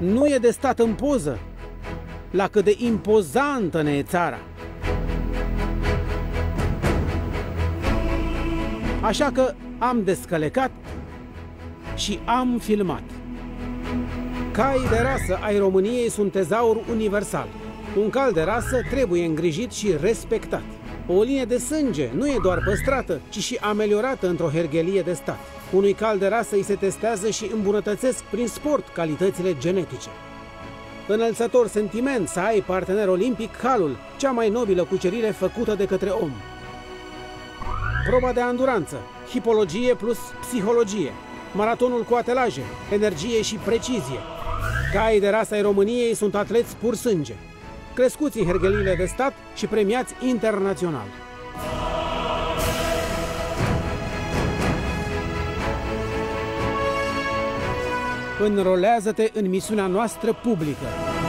Nu e de stat în poză la cât de impozantă ne e țara. Așa că am descălecat și am filmat. Caii de rasă ai României sunt tezaur universal. Un cal de rasă trebuie îngrijit și respectat. O linie de sânge nu e doar păstrată, ci și ameliorată într-o herghelie de stat. Unui cal de rasă îi se testează și îmbunătățesc prin sport calitățile genetice. Înălțător sentiment să ai partener olimpic calul, cea mai nobilă cucerire făcută de către om. Proba de anduranță, hipologie plus psihologie, maratonul cu atelaje, energie și precizie. Caii de rasă ai României sunt atleți pur sânge, crescuți în hergheliile de stat și premiați internațional. Înrolează-te în misiunea noastră publică.